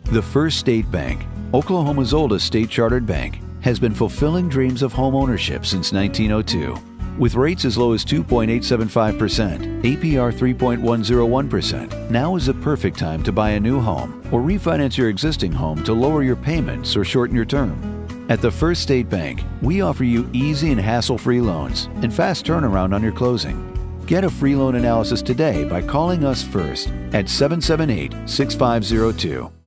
The First State Bank, Oklahoma's oldest state-chartered bank, has been fulfilling dreams of home ownership since 1902. With rates as low as 2.875%, APR 3.101%, now is the perfect time to buy a new home or refinance your existing home to lower your payments or shorten your term. At the First State Bank, we offer you easy and hassle-free loans and fast turnaround on your closing. Get a free loan analysis today by calling us first at 778-6502.